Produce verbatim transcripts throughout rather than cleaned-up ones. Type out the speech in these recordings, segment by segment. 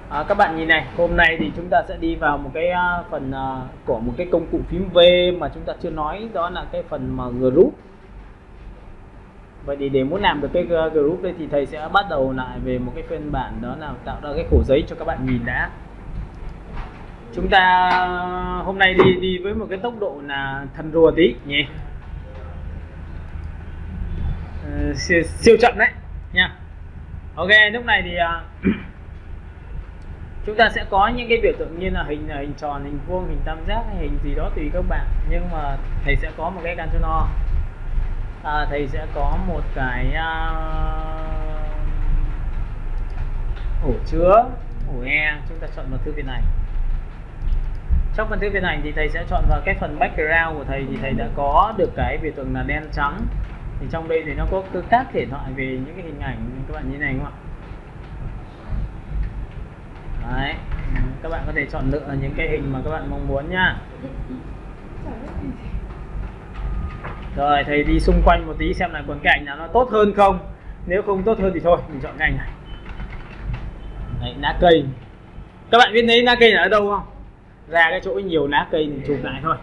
À, các bạn nhìn này, hôm nay thì chúng ta sẽ đi vào một cái uh, phần uh, của một cái công cụ phím V mà chúng ta chưa nói, đó là cái phần mà group. Vậy thì để muốn làm được cái group đây thì thầy sẽ bắt đầu lại về một cái phiên bản, đó là tạo ra cái khổ giấy cho các bạn nhìn đã. Chúng ta hôm nay đi đi với một cái tốc độ là thần rùa tí nhỉ, uh, siêu, siêu chậm đấy nha. Ok, lúc này thì uh, chúng ta sẽ có những cái biểu tượng như là hình hình tròn, hình vuông, hình tam giác hay hình gì đó tùy các bạn. Nhưng mà thầy sẽ có một cái controller, à, thầy sẽ có một cái uh, ổ chứa, ổ e. Chúng ta chọn vào thư viện này. Trong phần thư viện này thì thầy sẽ chọn vào cái phần background của thầy, thì thầy đã có được cái biểu tượng là đen trắng. Thì trong đây thì nó có các thể loại về những cái hình ảnh, các bạn như này không ạ? Đấy, các bạn có thể chọn lựa những cái hình mà các bạn mong muốn nha. Rồi thầy đi xung quanh một tí xem là còn cái ảnh nào nó tốt hơn không. Nếu không tốt hơn thì thôi, mình chọn cái ảnh này. Đấy, lá cây. Các bạn biết lấy lá cây là ở đâu không? Ra cái chỗ nhiều lá cây mình chụp lại thôi.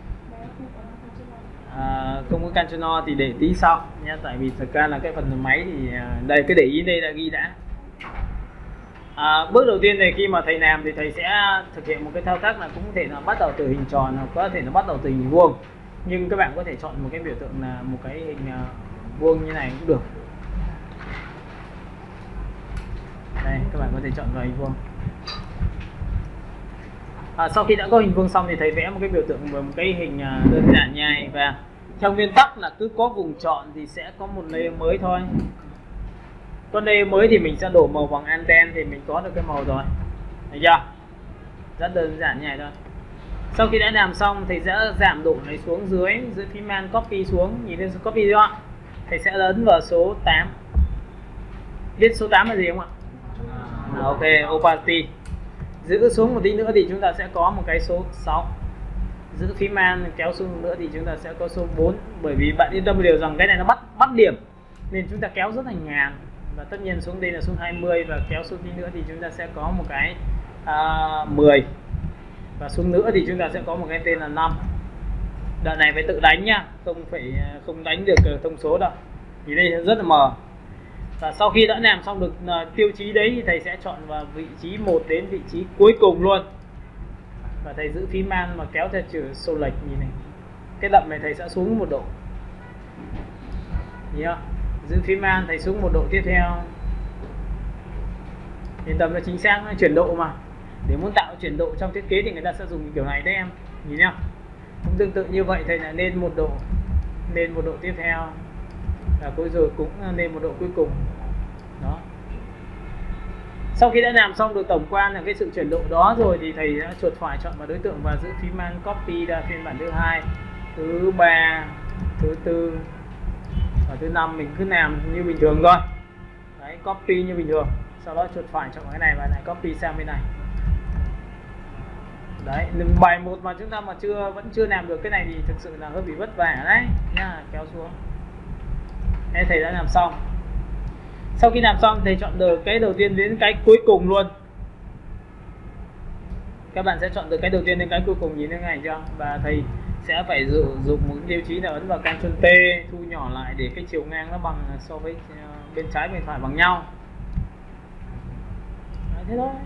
À, không có controller thì để tí sau nha, tại vì thực ra là cái phần máy thì đây, cái để ý đây là ghi đã. À, bước đầu tiên này khi mà thầy làm thì thầy sẽ thực hiện một cái thao tác là cũng có thể là bắt đầu từ hình tròn, hoặc có thể nó bắt đầu từ hình vuông, nhưng các bạn có thể chọn một cái biểu tượng là một cái hình uh, vuông như này cũng được. Đây, các bạn có thể chọn vào hình vuông. À, sau khi đã có hình vuông xong thì thầy vẽ một cái biểu tượng với một cái hình uh, đơn giản như này, và theo nguyên tắc là cứ có vùng chọn thì sẽ có một layer mới thôi. Con đây mới thì mình sẽ đổ màu bằng anten thì mình có được cái màu rồi. Thấy chưa? Rất đơn giản như này thôi. Sau khi đã làm xong thì sẽ giảm độ này xuống dưới, giữ phím man copy xuống, nhìn lên số copy đó. Thầy sẽ ấn vào số tám. Biết số tám là gì không ạ? À, ok, opacity. Giữ xuống một tí nữa thì chúng ta sẽ có một cái số sáu. Giữ phím man kéo xuống nữa thì chúng ta sẽ có số bốn. Bởi vì bạn yên tâm một điều rằng cái này nó bắt bắt điểm, nên chúng ta kéo rất là nhàn. Và tất nhiên xuống đây là xuống hai mươi, và kéo xuống tí nữa thì chúng ta sẽ có một cái uh, mười, và xuống nữa thì chúng ta sẽ có một cái tên là năm. Đoạn này phải tự đánh nhá, không phải không đánh được thông số đâu, vì đây rất là mờ. Và sau khi đã làm xong được uh, tiêu chí đấy thì thầy sẽ chọn vào vị trí một đến vị trí cuối cùng luôn, và thầy giữ phím man mà kéo theo chiều xô lệch. Nhìn này, cái đậm này thầy sẽ xuống một độ, nhìn không? Giữ phím man thầy xuống một độ tiếp theo. Yên tâm là chính xác, nó chuyển độ mà. Để muốn tạo chuyển độ trong thiết kế thì người ta sẽ dùng kiểu này đấy em. Nhìn nhá. Cũng tương tự như vậy, thầy là lên một độ, lên một độ tiếp theo, và cuối rồi cũng lên một độ cuối cùng. Đó. Sau khi đã làm xong được tổng quan là cái sự chuyển độ đó rồi thì thầy đã chuột phải chọn vào đối tượng và giữ phím man copy ra phiên bản thứ hai, thứ ba, thứ tư và thứ năm. Mình cứ làm như bình thường thôi. Đấy, copy như bình thường. Sau đó chuột phải chọn cái này và lại copy sang bên này. Đấy, bài một mà chúng ta mà chưa vẫn chưa làm được cái này thì thực sự là hơi bị vất vả đấy nha, kéo xuống. Thế thầy đã làm xong. Sau khi làm xong thầy chọn được cái đầu tiên đến cái cuối cùng luôn. Các bạn sẽ chọn được cái đầu tiên đến cái cuối cùng, nhìn thấy này chưa? Và thầy sẽ phải dự, dùng một tiêu chí là ấn vào Ctrl T, thu nhỏ lại để cái chiều ngang nó bằng so với uh, bên trái bên phải bằng nhau. Đấy, thế thôi.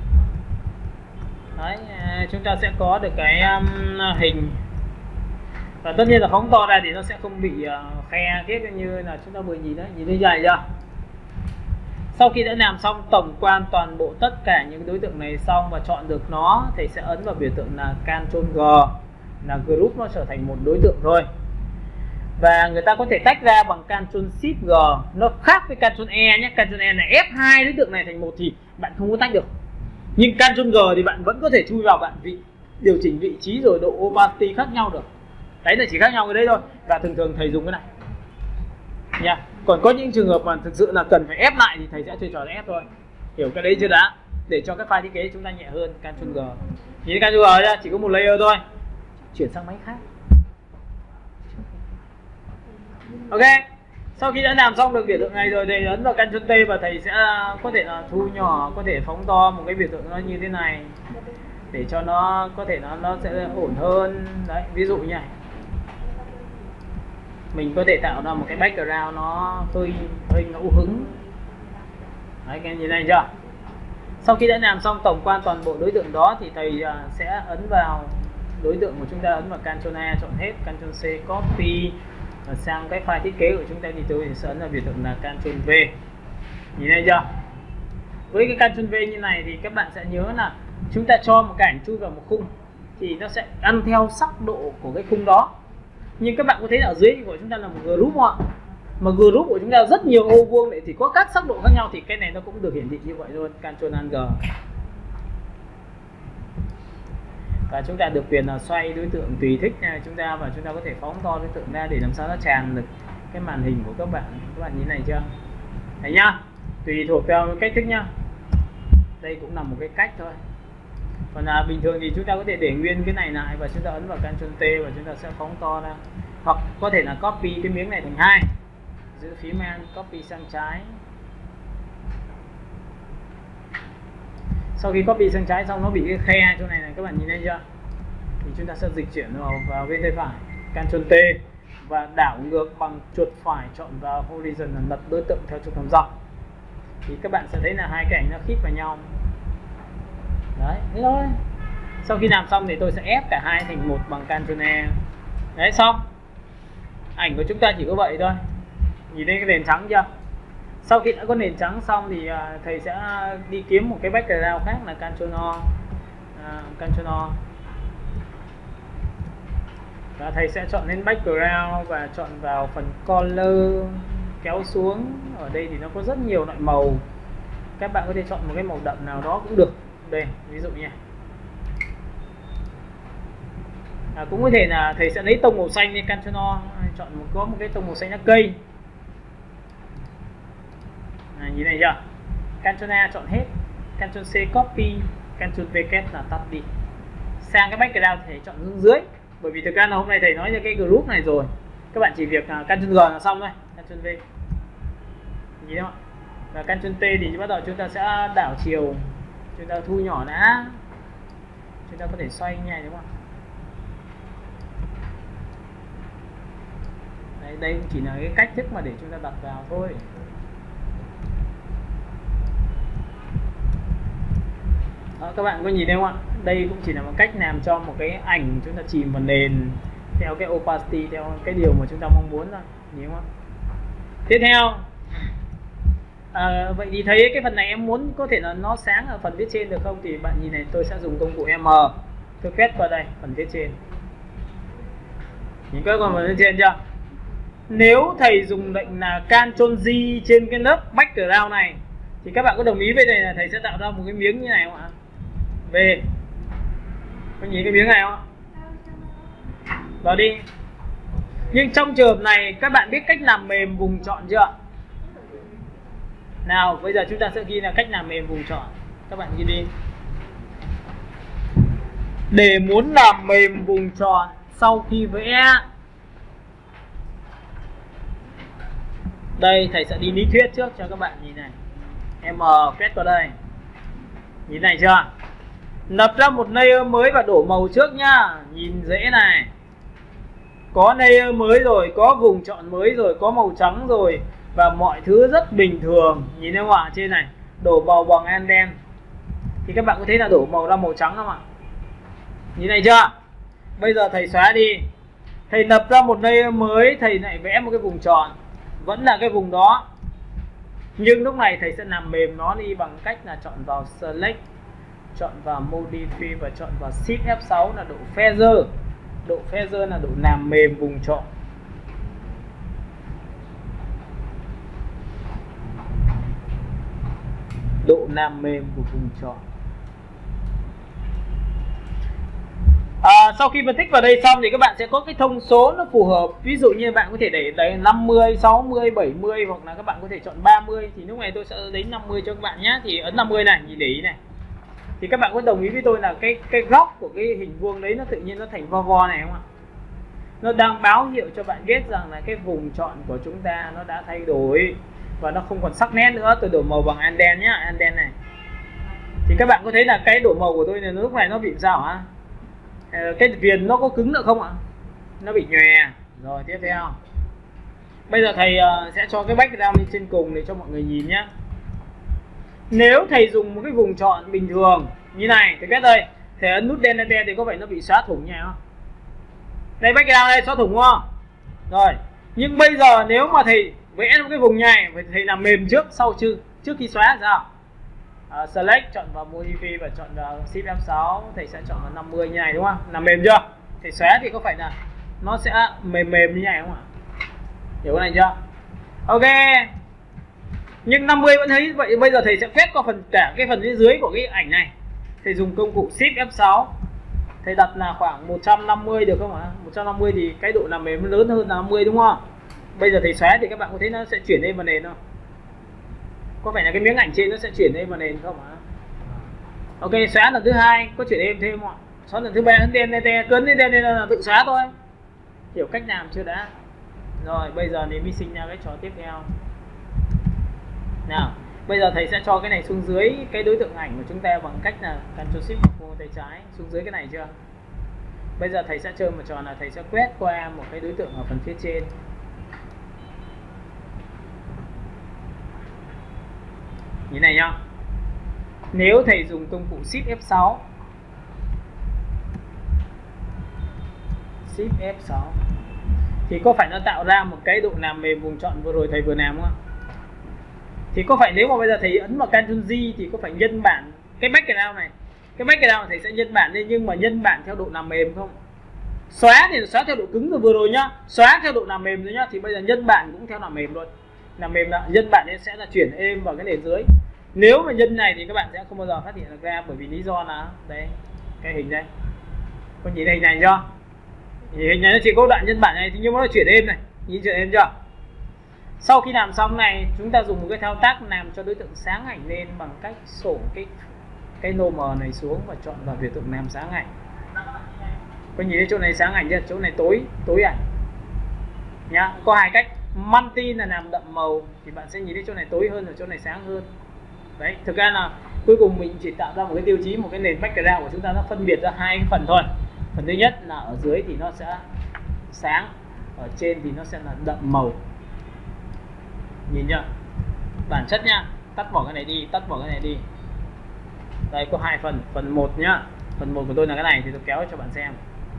Đấy, uh, chúng ta sẽ có được cái um, hình, và tất nhiên là phóng to ra thì nó sẽ không bị uh, khe kết như là chúng ta vừa nhìn đấy, nhìn thấy dài chưa? Sau khi đã làm xong tổng quan toàn bộ tất cả những đối tượng này xong và chọn được nó, thầy sẽ ấn vào biểu tượng là Ctrl G, là group nó trở thành một đối tượng thôi. Và người ta có thể tách ra bằng Ctrl Shift G, nó khác với Ctrl E nhé. Ctrl E là ép hai đối tượng này thành một thì bạn không có tách được. Nhưng Ctrl G thì bạn vẫn có thể chui vào, bạn vị điều chỉnh vị trí rồi độ opacity khác nhau được. Đấy là chỉ khác nhau cái đấy thôi. Và thường thường thầy dùng cái này nha. Còn có những trường hợp mà thực sự là cần phải ép lại thì thầy sẽ chơi trò ép thôi. Hiểu cái đấy chưa đã? Để cho cái file thiết kế chúng ta nhẹ hơn. Ctrl G. Nhìn Ctrl G ra, chỉ có một layer thôi. Chuyển sang máy khác. Ok. Sau khi đã làm xong được biểu tượng này rồi, thầy ấn vào Ctrl T và thầy sẽ có thể là thu nhỏ, có thể phóng to một cái biểu tượng nó như thế này để cho nó có thể nó nó sẽ ổn hơn. Đấy, ví dụ như này. Mình có thể tạo ra một cái background nó hơi hơi ngẫu hứng. Đấy, các em nhìn này chưa? Sau khi đã làm xong tổng quan toàn bộ đối tượng đó thì thầy sẽ ấn vào đối tượng của chúng ta, ấn vào Ctrl A chọn hết, Ctrl C copy sang cái file thiết kế của chúng ta thì tôi sẽ ấn vào biểu tượng là Ctrl V. Nhìn thấy chưa? Với cái Ctrl V như này thì các bạn sẽ nhớ là chúng ta cho một cái ảnh chui vào một khung thì nó sẽ ăn theo sắc độ của cái khung đó. Nhưng các bạn có thấy ở dưới của chúng ta là một group không ạ? Mà group của chúng ta rất nhiều ô vuông này thì có các sắc độ khác nhau thì cái này nó cũng được hiển thị như vậy luôn. Ctrl Alt G. Và chúng ta được quyền là xoay đối tượng tùy thích nha chúng ta, và chúng ta có thể phóng to đối tượng ra để làm sao nó tràn được cái màn hình của các bạn. Các bạn nhìn này chưa? Thấy nhá, tùy thuộc theo cách thức nhá. Đây cũng là một cái cách thôi. Còn là bình thường thì chúng ta có thể để nguyên cái này lại và chúng ta ấn vào Ctrl T và chúng ta sẽ phóng to ra. Hoặc có thể là copy cái miếng này thành hai, giữ phím Alt copy sang trái. Sau khi copy sang trái xong nó bị cái khe chỗ này này, các bạn nhìn thấy chưa? Thì chúng ta sẽ dịch chuyển vào, vào bên tay phải, Ctrl T và đảo ngược bằng chuột phải chọn vào horizon là lật đối tượng theo trục thăm dọc. Thì các bạn sẽ thấy là hai cái ảnh nó khít vào nhau. Đấy, thế thôi. Sau khi làm xong thì tôi sẽ ép cả hai thành một bằng Ctrl E. Đấy, xong. Ảnh của chúng ta chỉ có vậy thôi. Nhìn thấy cái nền trắng chưa? Sau khi đã có nền trắng xong thì uh, thầy sẽ đi kiếm một cái background khác là Ctrl O. Uh, Ctrl O. Và thầy sẽ chọn lên background và chọn vào phần color, kéo xuống. Ở đây thì nó có rất nhiều loại màu. Các bạn có thể chọn một cái màu đậm nào đó cũng được. Đây, ví dụ như này. À, cũng có thể là thầy sẽ lấy tông màu xanh lên Ctrl O, chọn một có một cái tông màu xanh lá cây. À, nhìn này chưa? Ctrl A chọn hết, Ctrl C copy, Ctrl V là tắt đi. Sang cái background thầy chọn hướng dưới. Bởi vì thực ra là hôm nay thầy nói cho cái group này rồi. Các bạn chỉ việc uh, Ctrl G là xong thôi, Ctrl V. Nhìn không ạ? Và Ctrl T thì bắt đầu chúng ta sẽ đảo chiều, chúng ta thu nhỏ đã. Chúng ta có thể xoay như này đúng không ạ? Đấy, đây cũng chỉ là cái cách thức mà để chúng ta đặt vào thôi. Đó, các bạn có nhìn thấy không ạ? Đây cũng chỉ là một cách làm cho một cái ảnh chúng ta chìm vào nền theo cái opacity, theo cái điều mà chúng ta mong muốn thôi. Nhìn không ạ? Tiếp theo, à, vậy thì thấy cái phần này em muốn có thể là nó sáng ở phần viết trên được không? Thì bạn nhìn này, tôi sẽ dùng công cụ M. Tôi quét vào đây, phần viết trên. Nhìn các con phần viết trên chưa? Nếu thầy dùng lệnh là Ctrl G trên cái lớp background này thì các bạn có đồng ý với thầy là thầy sẽ tạo ra một cái miếng như này không ạ? Về. Có nhìn cái miếng này không ạ? Vào đi. Nhưng trong trường hợp này các bạn biết cách làm mềm vùng chọn chưa? Nào, bây giờ chúng ta sẽ ghi là cách làm mềm vùng chọn. Các bạn ghi đi. Để muốn làm mềm vùng chọn sau khi vẽ, đây thầy sẽ đi lý thuyết trước cho các bạn nhìn này. M quét vào đây. Nhìn này chưa? Lập ra một layer mới và đổ màu trước nhá. Nhìn dễ này. Có layer mới rồi, có vùng chọn mới rồi, có màu trắng rồi, và mọi thứ rất bình thường. Nhìn thấy không ạ? Trên này đổ màu bằng en đen thì các bạn có thấy là đổ màu ra màu trắng không ạ? Nhìn này chưa? Bây giờ thầy xóa đi. Thầy lập ra một layer mới, thầy lại vẽ một cái vùng tròn, vẫn là cái vùng đó. Nhưng lúc này thầy sẽ làm mềm nó đi bằng cách là chọn vào Select, chọn vào Modify và chọn vào Shift F sáu là độ Feather. Độ Feather là độ làm mềm vùng chọn. Độ làm mềm của vùng chọn. À, sau khi phân tích vào đây xong thì các bạn sẽ có cái thông số nó phù hợp. Ví dụ như bạn có thể để đấy năm mươi, sáu mươi, bảy mươi, hoặc là các bạn có thể chọn ba mươi. Thì lúc này tôi sẽ lấy năm mươi cho các bạn nhé. Thì ấn năm mươi này, nhìn để ý này. Thì các bạn có đồng ý với tôi là cái cái góc của cái hình vuông đấy nó tự nhiên nó thành vo vo này không ạ? nó đang báo hiệu cho bạn biết rằng là cái vùng chọn của chúng ta nó đã thay đổi và nó không còn sắc nét nữa. Tôi đổi màu bằng anden nhá, anden này. Thì các bạn có thấy là cái đổi màu của tôi này lúc này nó bị sao hả? Cái viền nó có cứng nữa không ạ? Nó bị nhòe. Rồi tiếp theo. Bây giờ thầy sẽ cho cái background lên trên cùng để cho mọi người nhìn nhé. Nếu thầy dùng một cái vùng chọn bình thường như này thì quét đây, thầy ấn nút đen đen thì có phải nó bị xóa thủng nhỉ không? Đây background đây xóa thủng không? Rồi. Nhưng bây giờ nếu mà thầy vẽ một cái vùng này phải thầy làm mềm trước sau chứ trước khi xóa sao? Uh, select chọn vào modify và chọn vào shift F sáu, thầy sẽ chọn vào năm mươi như này đúng không? Làm mềm chưa? Thầy xóa thì có phải là nó sẽ mềm mềm như này không ạ? Hiểu cái này chưa? Ok. Nhưng năm mươi vẫn thấy vậy. Bây giờ thầy sẽ quét qua phần cả cái phần phía dưới của cái ảnh này. Thầy dùng công cụ shift F sáu. Thầy đặt là khoảng một trăm năm mươi được không ạ? một trăm năm mươi thì cái độ làm mềm lớn hơn là năm mươi đúng không? Bây giờ thầy xóa thì các bạn có thấy nó sẽ chuyển lên vào nền không? Có phải là cái miếng ảnh trên nó sẽ chuyển lên vào nền không ạ? Ok, xóa lần thứ hai có chuyển lên thêm không ạ? Xóa lần thứ ba ấn đen đen đen cấn lên đen đen là tự xóa thôi. Hiểu cách làm chưa đã? Rồi bây giờ thì mình sinh ra cái trò tiếp theo. Nào, bây giờ thầy sẽ cho cái này xuống dưới cái đối tượng ảnh của chúng ta bằng cách là Ctrl Shift vào tay trái xuống dưới cái này chưa? Bây giờ thầy sẽ chơi một trò là thầy sẽ quét qua một cái đối tượng ở phần phía trên. Như này nhá. Nếu thầy dùng công cụ Shift F sáu, Shift F sáu thì có phải nó tạo ra một cái độ làm mềm vùng chọn vừa rồi thầy vừa làm không ạ? Thì có phải nếu mà bây giờ thầy ấn vào Ctrl G thì có phải nhân bản cái background này, cái background thầy sẽ nhân bản lên nhưng mà nhân bản theo độ làm mềm không? Xóa thì xóa theo độ cứng rồi vừa rồi nhá, xóa theo độ làm mềm rồi nhá, thì bây giờ nhân bản cũng theo làm mềm luôn. Làm mềm là nhân bản nên sẽ là chuyển êm vào cái nền dưới. Nếu mà nhân này thì các bạn sẽ không bao giờ phát hiện được ra, bởi vì lý do là đây cái hình đây, có nhìn hình này chưa? Thì hình này nó chỉ có đoạn nhân bản này thì nhưng mà nó chuyển êm này, nhìn chuyển êm chưa? Sau khi làm xong này, chúng ta dùng một cái thao tác làm cho đối tượng sáng ảnh lên bằng cách sổ cái cái normal này xuống và chọn vào biểu tượng làm sáng ảnh. Có nhìn thấy chỗ này sáng ảnh chưa? Chỗ này tối tối ảnh nhá. Có hai cách. Multi là làm đậm màu thì bạn sẽ nhìn thấy chỗ này tối hơn và chỗ này sáng hơn. Đấy, thực ra là cuối cùng mình chỉ tạo ra một cái tiêu chí, một cái nền background của chúng ta nó phân biệt ra hai cái phần thôi. Phần thứ nhất là ở dưới thì nó sẽ sáng, ở trên thì nó sẽ là đậm màu. Nhìn chưa? Bản chất nha. Tắt bỏ cái này đi, tắt bỏ cái này đi. Đây có hai phần, phần một nhá. Phần một của tôi là cái này thì tôi kéo cho bạn xem.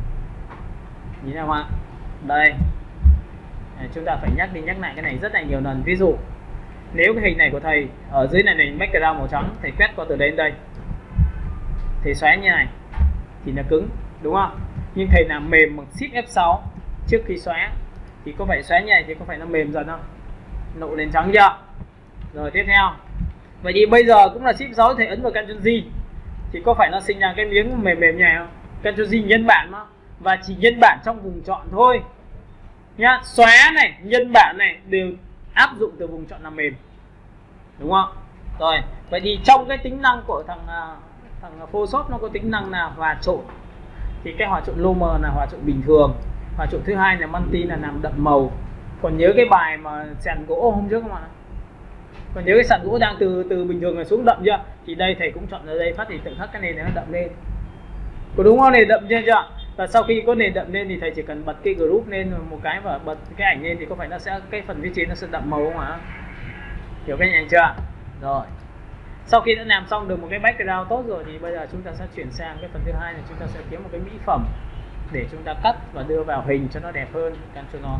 Nhìn nào ạ? Đây. Chúng ta phải nhắc đi nhắc lại cái này rất là nhiều lần. Ví dụ nếu cái hình này của thầy ở dưới này nền background màu trắng, thầy quét qua từ đây đến đây, thầy xóa như này thì nó cứng đúng không? Nhưng thầy làm mềm bằng Shift F sáu trước khi xóa thì có phải xóa như này thì có phải nó mềm dần không? Nộ lên trắng chưa? Rồi tiếp theo. Vậy thì bây giờ cũng là Shift sáu thầy ấn vào Ctrl G thì có phải nó sinh ra cái miếng mềm mềm như này không? Ctrl G nhân bản mà, và chỉ nhân bản trong vùng chọn thôi nhá. Xóa này, nhân bản này đều áp dụng từ vùng chọn làm mềm, đúng không? Rồi, vậy thì trong cái tính năng của thằng thằng Photoshop nó có tính năng là hòa trộn. Thì cái hòa trộn Lomer là hòa trộn bình thường, hòa trộn thứ hai là multi là làm đậm màu. Còn nhớ cái bài mà sàn gỗ hôm trước không ạ? Còn nhớ cái sàn gỗ đang từ từ bình thường này xuống đậm chưa? Thì đây thầy cũng chọn ở đây phát thì tự khắc cái nền này nó đậm lên. Có đúng không? Nền đậm chưa? Và sau khi có nền đậm lên thì thầy chỉ cần bật cái group lên một cái và bật cái ảnh lên thì có phải nó sẽ cái phần phía trên nó sẽ đậm màu không ạ? Hiểu cái này chưa? Rồi. Sau khi đã làm xong được một cái background tốt rồi thì bây giờ chúng ta sẽ chuyển sang cái phần thứ hai là chúng ta sẽ kiếm một cái mỹ phẩm để chúng ta cắt và đưa vào hình cho nó đẹp hơn. Ctrl nó.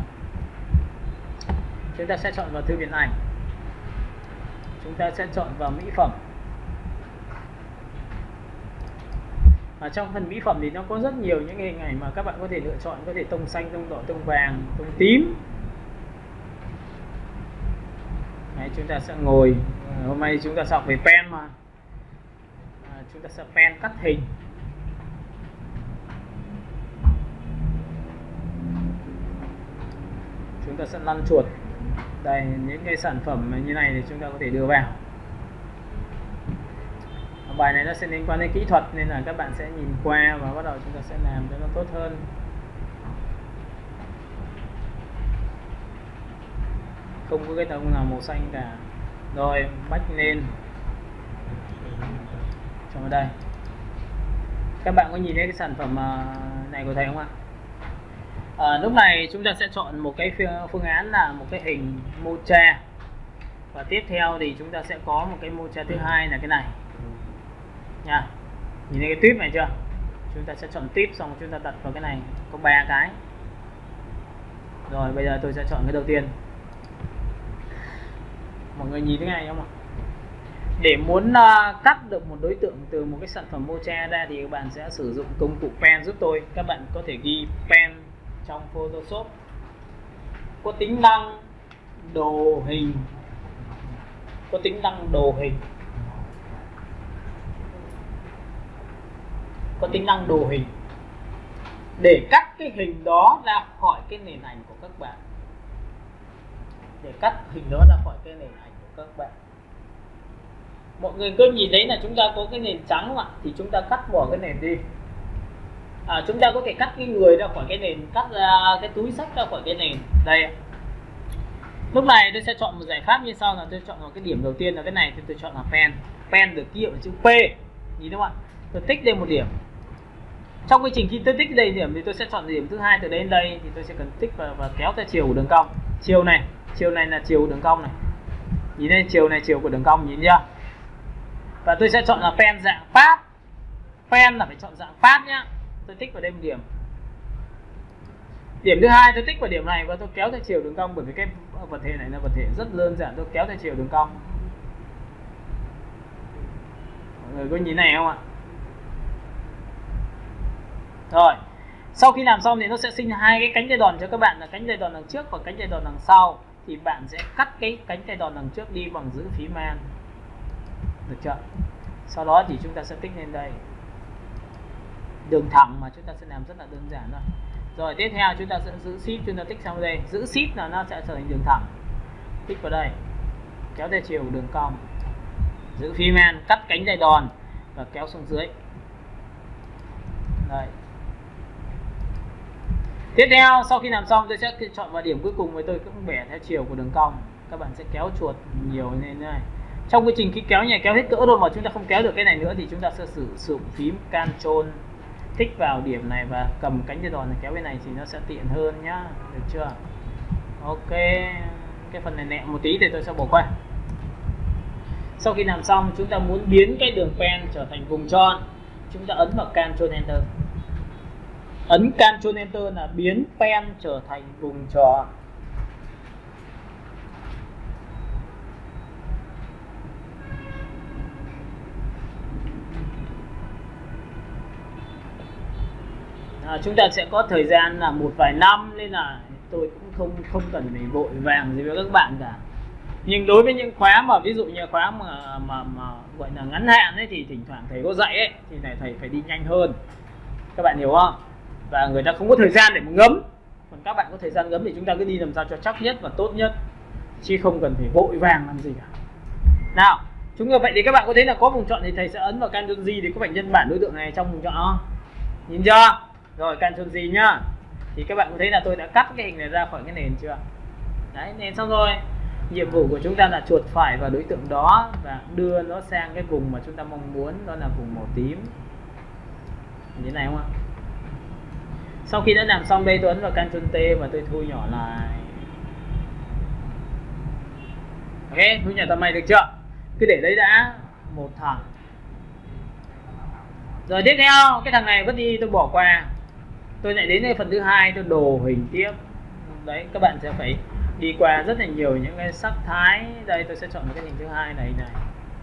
Chúng ta sẽ chọn vào thư viện ảnh. Chúng ta sẽ chọn vào mỹ phẩm. Ở trong phần mỹ phẩm thì nó có rất nhiều những hình ảnh mà các bạn có thể lựa chọn, có thể tông xanh, tông đỏ, tông vàng, tông tím. Đấy, chúng ta sẽ ngồi. Hôm nay chúng ta học về pen mà, à, chúng ta sẽ pen cắt hình. Chúng ta sẽ lăn chuột. Đây, những cái sản phẩm như này thì chúng ta có thể đưa vào. Bài này nó sẽ liên quan đến kỹ thuật nên là các bạn sẽ nhìn qua và bắt đầu chúng ta sẽ làm cho nó tốt hơn. không có cái thông nào màu xanh cả. Rồi back lên trong ở đây. Các bạn có nhìn thấy cái sản phẩm này của thầy không ạ? À, lúc này chúng ta sẽ chọn một cái phương án là một cái hình mocha, và tiếp theo thì chúng ta sẽ có một cái mocha thứ hai là cái này nha. Nhìn thấy cái tuyếp này chưa? Chúng ta sẽ chọn tuyếp xong chúng ta đặt vào cái này, có ba cái. Rồi bây giờ tôi sẽ chọn cái đầu tiên. Mọi người nhìn thế này không ạ? Để muốn uh, cắt được một đối tượng từ một cái sản phẩm mocha ra thì các bạn sẽ sử dụng công cụ pen giúp tôi. Các bạn có thể ghi pen trong Photoshop, có tính năng đồ hình, có tính năng đồ hình, có tính năng đồ hình để cắt cái hình đó ra khỏi cái nền ảnh của các bạn, để cắt hình đó ra khỏi cái nền ảnh của các bạn. Mọi người cứ nhìn thấy là chúng ta có cái nền trắng không ạ? Thì chúng ta cắt bỏ cái nền đi. À, chúng ta có thể cắt cái người ra khỏi cái nền, cắt ra cái túi xách ra khỏi cái nền. Đây. Lúc này tôi sẽ chọn một giải pháp như sau, là tôi chọn vào cái điểm đầu tiên là cái này thì tôi chọn là pen. Pen được ký hiệu chữ P. Nhìn đúng không ạ? Tôi tích lên một điểm. Trong quá trình khi tôi tích đây điểm thì tôi sẽ chọn điểm thứ hai từ đây đến đây, thì tôi sẽ cần tích và, và kéo theo chiều của đường cong. Chiều này, chiều này là chiều của đường cong này. Nhìn đây, chiều này chiều của đường cong, nhìn chưa? Và tôi sẽ chọn là pen dạng phát. Pen là phải chọn dạng phát nhá. Tôi tích vào đây một điểm. Điểm thứ hai tôi tích vào điểm này và tôi kéo theo chiều đường cong, bởi vì cái vật thể này là vật thể rất đơn giản, tôi kéo theo chiều đường cong. Mọi người có nhìn này không ạ? Rồi, sau khi làm xong thì nó sẽ sinh hai cái cánh tay đòn cho các bạn, là cánh tay đòn đằng trước và cánh tay đòn đằng sau. Thì bạn sẽ cắt cái cánh tay đòn đằng trước đi bằng giữ phím man. Được chưa? Sau đó thì chúng ta sẽ tích lên đây. Đường thẳng mà chúng ta sẽ làm rất là đơn giản thôi. Rồi tiếp theo chúng ta sẽ giữ shift, chúng ta tích sang đây. Giữ shift là nó sẽ trở thành đường thẳng. Tích vào đây. Kéo theo chiều đường cong. Giữ phím man, cắt cánh tay đòn và kéo xuống dưới. Đây. Tiếp theo sau khi làm xong tôi sẽ chọn vào điểm cuối cùng và tôi cũng bẻ theo chiều của đường cong. Các bạn sẽ kéo chuột nhiều lên đây. Trong quá trình khi kéo nhà kéo hết cỡ rồi mà chúng ta không kéo được cái này nữa thì chúng ta sẽ sử dụng phím Ctrl, tích vào điểm này và cầm cánh tay đòn này kéo bên này thì nó sẽ tiện hơn nhá. Được chưa? Ok, cái phần này nẹm một tí thì tôi sẽ bỏ qua. Sau khi làm xong chúng ta muốn biến cái đường pen trở thành vùng tròn, chúng ta ấn vào Ctrl Enter. Ấn Ctrl Enter là biến pen trở thành vùng tròn. À, chúng ta sẽ có thời gian là một vài năm nên là tôi cũng không không cần phải vội vàng gì với các bạn cả. Nhưng đối với những khóa mà ví dụ như khóa mà mà, mà gọi là ngắn hạn ấy thì thỉnh thoảng thầy có dạy ấy thì này thầy phải đi nhanh hơn. Các bạn hiểu không? Và người ta không có thời gian để mà ngấm. Còn các bạn có thời gian ngấm thì chúng ta cứ đi làm sao cho chắc nhất và tốt nhất, chứ không cần phải vội vàng làm gì cả. Nào, chúng ta vậy thì các bạn có thấy là có vùng chọn thì thầy sẽ ấn vào Ctrl G thì có phải nhân bản đối tượng này trong vùng chọn không? Nhìn chưa? Rồi Ctrl G nhá. Thì các bạn có thấy là tôi đã cắt cái hình này ra khỏi cái nền chưa? Đấy, nền xong rồi. Nhiệm vụ của chúng ta là chuột phải vào đối tượng đó và đưa nó sang cái vùng mà chúng ta mong muốn, đó là vùng màu tím. Như thế này không ạ? Sau khi đã làm xong đây tôi ấn vào Ctrl T và tôi thu nhỏ lại. Ok, thu nhỏ tầm này được chưa? Cứ để đấy đã, một thằng. Rồi tiếp theo cái thằng này vứt đi, tôi bỏ qua. Tôi lại đến đây phần thứ hai, tôi đồ hình tiếp. Đấy, các bạn sẽ phải đi qua rất là nhiều những cái sắc thái. Đây tôi sẽ chọn một cái hình thứ hai này này.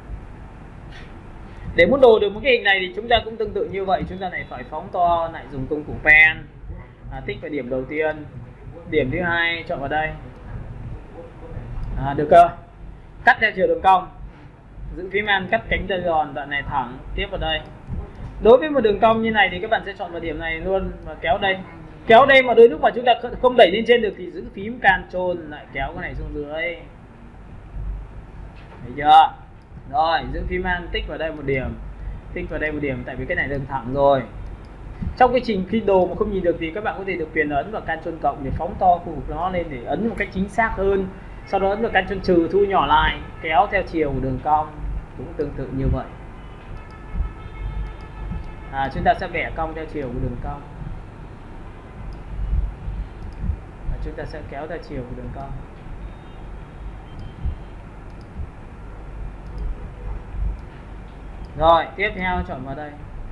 Để muốn đồ được một cái hình này thì chúng ta cũng tương tự như vậy, chúng ta lại phải phóng to, lại dùng công cụ pen. À, tích vào điểm đầu tiên, điểm thứ hai chọn vào đây. À, được cơ. Cắt theo chiều đường cong. Giữ phím Alt cắt cánh tay giòn đoạn này thẳng, tiếp vào đây. Đối với một đường cong như này thì các bạn sẽ chọn vào điểm này luôn và kéo đây. Kéo đây mà đôi lúc mà chúng ta không đẩy lên trên được thì giữ phím Ctrl lại kéo cái này xuống dưới. Thấy chưa? Rồi, giữ phím Alt tích vào đây một điểm. Tích vào đây một điểm tại vì cái này đường thẳng rồi. Trong quá trình khi đồ mà không nhìn được thì các bạn có thể được quyền ấn vào Ctrl cộng để phóng to khu vực nó lên để ấn một cách chính xác hơn. Sau đó ấn vào Ctrl trừ thu nhỏ lại, kéo theo chiều của đường cong, cũng tương tự như vậy. À, chúng ta sẽ vẽ cong theo chiều của đường cong. Và chúng ta sẽ kéo theo chiều của đường cong. Rồi, tiếp theo chọn vào đây.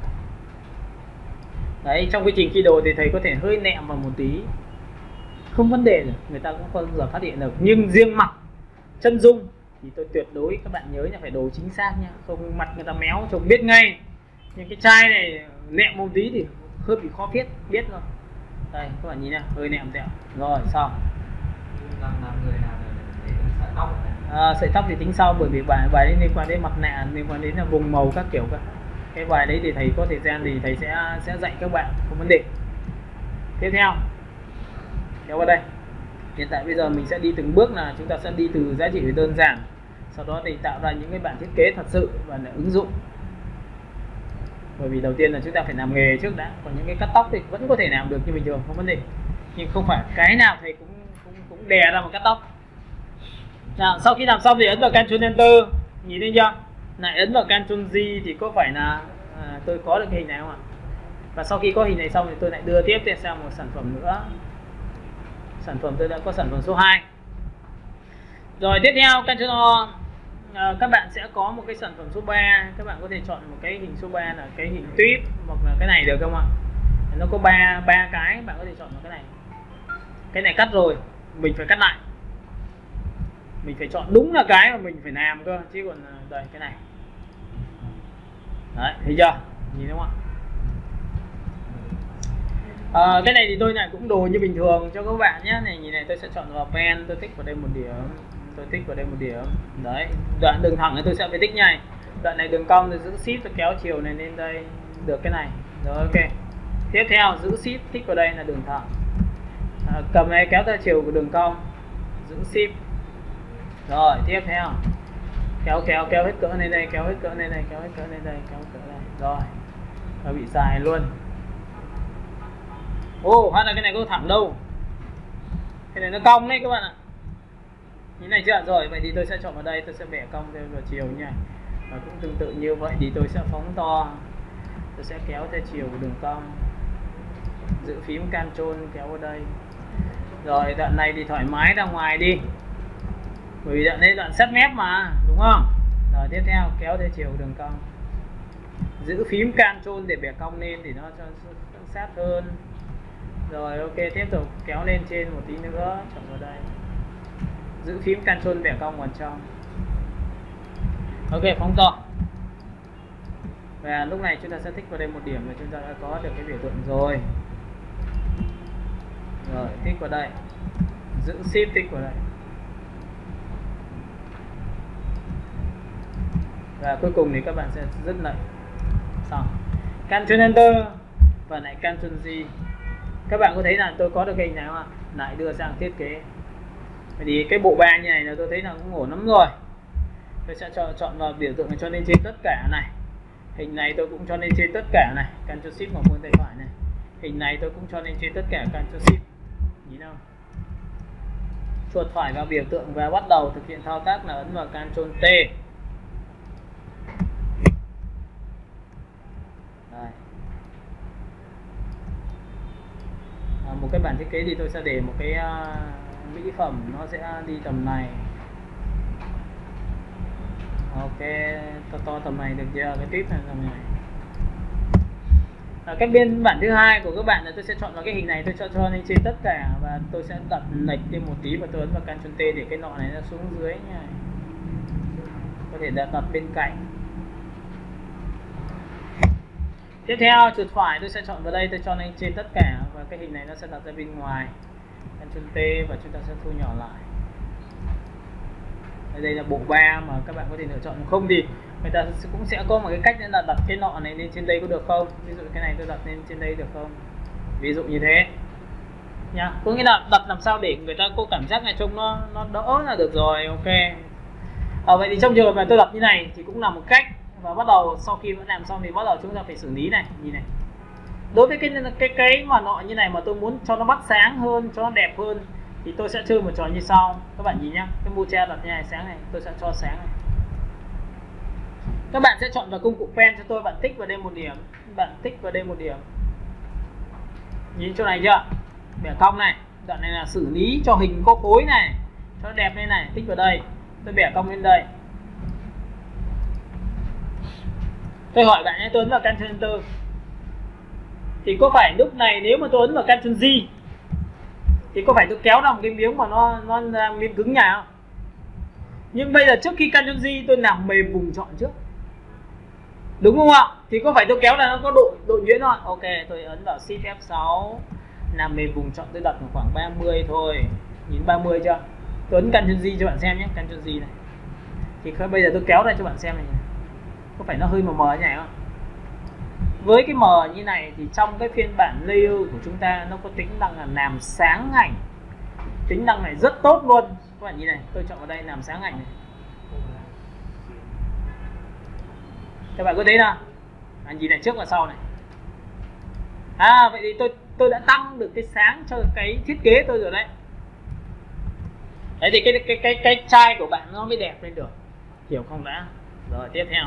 Đấy, trong quy trình key đồ thì thầy có thể hơi nẹm vào một tí, không vấn đề rồi, người ta cũng không bao giờ phát hiện được. Nhưng riêng mặt chân dung thì tôi tuyệt đối các bạn nhớ là phải đồ chính xác nha, không mặt người ta méo trông biết ngay. Nhưng cái chai này nẹm một tí thì hơi bị khó viết, biết rồi. Đây các bạn nhìn nha, hơi nẹm tẹo. Rồi xong. À, sợi tóc thì tính sau, bởi vì bài bài đấy liên quan đến mặt nạ, liên quan đến là vùng màu các kiểu cả. Cái bài đấy thì thầy có thời gian thì thầy sẽ sẽ dạy các bạn, không vấn đề. Tiếp theo kéo vào đây. Hiện tại bây giờ mình sẽ đi từng bước, là chúng ta sẽ đi từ giá trị đơn giản, sau đó thì tạo ra những cái bản thiết kế thật sự và để ứng dụng. Bởi vì đầu tiên là chúng ta phải làm nghề trước đã, còn những cái cắt tóc thì vẫn có thể làm được như bình thường, không vấn đề. Nhưng không phải cái nào thầy cũng cũng, cũng đè ra một cắt tóc. Nào, sau khi làm xong thì ấn vào Ctrl Enter, nhìn thấy chưa? Lại ấn vào Ctrl Z thì có phải là à, tôi có được cái hình này không ạ? Và sau khi có hình này xong thì tôi lại đưa tiếp sang một sản phẩm nữa. Sản phẩm tôi đã có sản phẩm số hai. Rồi tiếp theo Ctrl O, à, các bạn sẽ có một cái sản phẩm số ba. Các bạn có thể chọn một cái hình số ba là cái hình tuyết, hoặc là cái này được không ạ? Nó có ba ba cái, bạn có thể chọn một cái này. Cái này cắt rồi, mình phải cắt lại. Mình phải chọn đúng là cái mà mình phải làm cơ, chứ còn đây cái này. Đấy, thấy chưa? Nhìn đúng không ạ? À, cái này thì tôi lại cũng đồ như bình thường cho các bạn nhé. Này nhìn này, tôi sẽ chọn vào pen, tôi tích vào đây một điểm, tôi tích vào đây một điểm. Đấy, đoạn đường thẳng này tôi sẽ phải tích nhảy. Đoạn này đường cong thì giữ shift tôi kéo chiều này lên đây, được cái này. Rồi ok. Tiếp theo giữ shift tích vào đây là đường thẳng. À, cầm này kéo theo chiều của đường cong, giữ shift. Rồi tiếp theo kéo kéo kéo hết cỡ lên đây, kéo hết cỡ lên đây, kéo hết cỡ lên đây, kéo hết cỡ đây. Rồi nó bị dài luôn. Ô, oh, hóa ra cái này có thẳng đâu, cái này nó cong đấy các bạn ạ. Như này chưa? Rồi vậy thì tôi sẽ chọn vào đây, tôi sẽ vẽ cong theo vào chiều nha. Và cũng tương tự như vậy thì tôi sẽ phóng to, tôi sẽ kéo theo chiều của đường cong, giữ phím Ctrl kéo vào đây. Rồi đoạn này thì thoải mái ra ngoài đi, bởi vì đoạn đây đoạn sát mép mà, đúng không? Rồi tiếp theo kéo theo chiều đường cong, giữ phím Ctrl để bẻ cong lên thì nó cho sát hơn. Rồi ok, tiếp tục kéo lên trên một tí nữa, chọn vào đây, giữ phím Ctrl bẻ cong vào trong. Ok, phóng to. Và lúc này chúng ta sẽ tích vào đây một điểm và chúng ta đã có được cái biểu tượng rồi. Rồi tích vào đây, giữ shift tích vào đây. Và cuối cùng thì các bạn sẽ dứt lại. Xong. Ctrl Enter và lại Ctrl Z. Các bạn có thấy là tôi có được cái hình này không ạ? Lại đưa sang thiết kế. Vậy thì cái bộ ba như này là tôi thấy là cũng ổn lắm rồi. Tôi sẽ chọn, chọn vào biểu tượng này cho lên trên tất cả này. Hình này tôi cũng cho lên trên tất cả này, Ctrl Shift vào bên tay phải này. Hình này tôi cũng cho lên trên tất cả, Ctrl Shift. Nhìn không? Chuột phải vào biểu tượng và bắt đầu thực hiện thao tác là ấn vào Ctrl T. Đây. À, một cái bản thiết kế thì tôi sẽ để một cái uh, mỹ phẩm, nó sẽ đi tầm này. Ok, to to tầm này được chưa? Cái tip này tầm này. À, cái biên bản thứ hai của các bạn là tôi sẽ chọn vào cái hình này, tôi cho cho lên trên tất cả và tôi sẽ đặt lệch lên một tí và tôi ấn vào Ctrl T để cái nọ này nó xuống dưới nha. Có thể đặt, đặt bên cạnh. Tiếp theo chuột phải tôi sẽ chọn vào đây, tôi cho lên trên tất cả và cái hình này nó sẽ đặt ra bên ngoài. Ctrl T và chúng ta sẽ thu nhỏ lại. Đây là bộ ba mà các bạn có thể lựa chọn, không thì người ta cũng sẽ có một cái cách là đặt cái nọ này lên trên đây có được không? Ví dụ cái này tôi đặt lên trên đây được không? Ví dụ như thế nha. Có nghĩa là đặt làm sao để người ta có cảm giác này trông nó nó đỡ là được rồi. Ok. À, vậy thì trong trường hợp mà tôi đặt như này thì cũng là một cách. Và bắt đầu sau khi đã làm xong thì bắt đầu chúng ta phải xử lý này, nhìn này. Đối với cái cái cái mà nọ như này mà tôi muốn cho nó bắt sáng hơn, cho nó đẹp hơn Thì tôi sẽ chơi một trò như sau. Các bạn nhìn nhá, cái mocha đặt như này sáng này, tôi sẽ cho sáng này. Các bạn sẽ chọn vào công cụ pen cho tôi, bạn tích vào đây một điểm, bạn tích vào đây một điểm. Nhìn chỗ này chưa? Bẻ cong này, đoạn này là xử lý cho hình có khối này, cho nó đẹp lên này, tích vào đây. Tôi bẻ cong lên đây. Tôi hỏi bạn nhé, tôi ấn vào Ctrl Enter. Thì có phải lúc này nếu mà tôi ấn vào Ctrl G thì có phải tôi kéo ra một cái miếng mà nó nó ra miếng cứng nhà không? Nhưng bây giờ trước khi Ctrl G tôi làm mềm vùng chọn trước, đúng không ạ? Thì có phải tôi kéo là nó có độ độ nhuyễn không? Ok, tôi ấn vào Shift F sáu, làm mềm vùng chọn, tôi đặt khoảng ba mươi thôi. Nhìn ba mươi chưa? Tôi ấn Ctrl G cho bạn xem nhé, Ctrl G này. Thì bây giờ tôi kéo ra cho bạn xem này. Có phải nó hơi mờ mờ như này không? Với cái mờ như này thì trong cái phiên bản layer của chúng ta nó có tính năng là làm sáng ảnh. Tính năng này rất tốt luôn. Các bạn nhìn này, tôi chọn vào đây làm sáng ảnh này. Các bạn có thấy nào? À, nhìn này trước và sau này. À vậy thì tôi tôi đã tăng được cái sáng cho cái thiết kế tôi rồi đấy. Đấy thì cái cái cái cái chai của bạn nó mới đẹp lên được. Hiểu không đã? Rồi tiếp theo.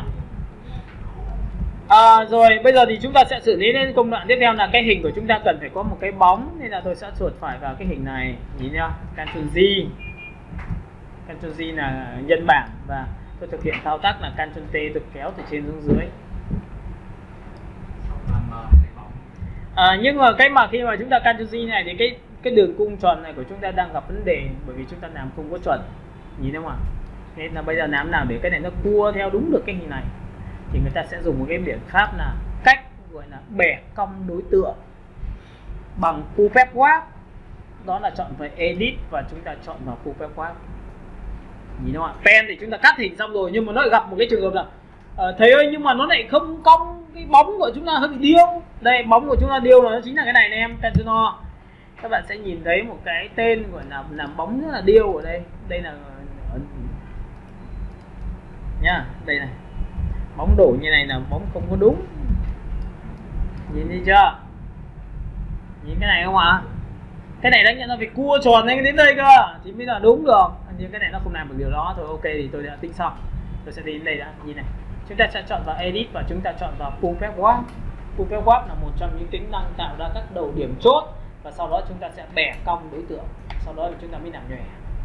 À, rồi bây giờ thì chúng ta sẽ xử lý đến công đoạn tiếp theo là cái hình của chúng ta cần phải có một cái bóng, nên là tôi sẽ chuột phải vào cái hình này, nhìn nhá, Ctrl G, Ctrl G là nhân bảng và tôi thực hiện thao tác là Ctrl T, tôi kéo từ trên xuống dưới. À, nhưng mà cái mà khi mà chúng ta Ctrl G này thì cái cái đường cung tròn này của chúng ta đang gặp vấn đề bởi vì chúng ta làm không có chuẩn, nhìn không ạ? Nên là bây giờ làm nào để cái này nó cua theo đúng được cái hình này thì người ta sẽ dùng một cái biện pháp là cách gọi là bẻ cong đối tượng bằng Full Phép Warp. Đó là chọn vào Edit và chúng ta chọn vào Full Phép Warp. Nhìn không ạ? Pen thì chúng ta cắt hình xong rồi nhưng mà nó lại gặp một cái trường hợp là uh, thầy ơi nhưng mà nó lại không cong, cái bóng của chúng ta hơi bị điêu. Đây, bóng của chúng ta điêu là nó chính là cái này này em, Ctrl O. Các bạn sẽ nhìn thấy một cái tên gọi là làm bóng rất là điêu ở đây. Đây là nhá, đây này. Bóng đổ như này là bóng không có đúng. Nhìn thấy chưa? Nhìn cái này không ạ? À? Cái này đánh nhận nó phải cua tròn lên đến đây cơ thì mới là đúng được. Nhưng cái này nó không làm được điều đó. Thôi ok thì tôi đã tính xong. Tôi sẽ đi đến đây đã. Nhìn này. Chúng ta sẽ chọn vào Edit và chúng ta chọn vào Full Phép Warp. Full Phép Warp là một trong những tính năng tạo ra các đầu điểm chốt. Và sau đó chúng ta sẽ bẻ cong đối tượng. Sau đó thì chúng ta mới làm nhòe.